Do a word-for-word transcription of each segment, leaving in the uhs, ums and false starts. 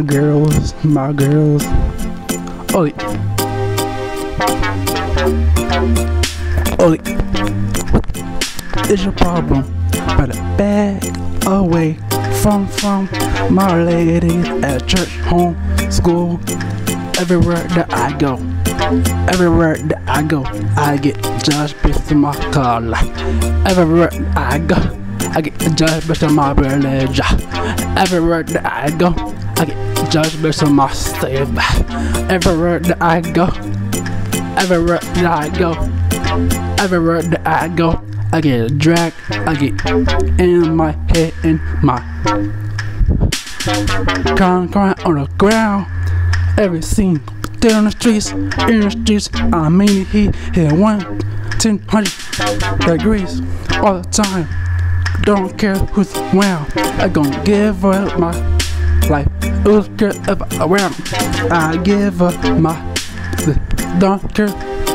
girls, my girls. Oli, Oli, what is your problem? Better back away from from my lady at church, home, school, everywhere that I go. Everywhere that I go, I get judged based on my color. Everywhere that I go, I get judged based on my religion. Everywhere that I go, I get judged based on my state. Everywhere that I go, everywhere that I go, everywhere that I go, I get dragged. I get in my head, in my crying, crying on the ground. Every scene. Dead on the streets, in the streets, I mean he hit one, ten, hundred degrees all the time. Don't care who's around, I gon' give up my life. Who's care if around, I give up my, don't care.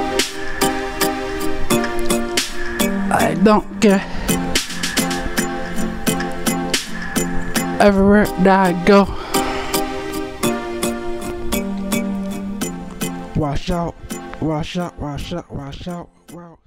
I don't care. Everywhere that I go. Wash out, wash out, wash out, wash out, wow.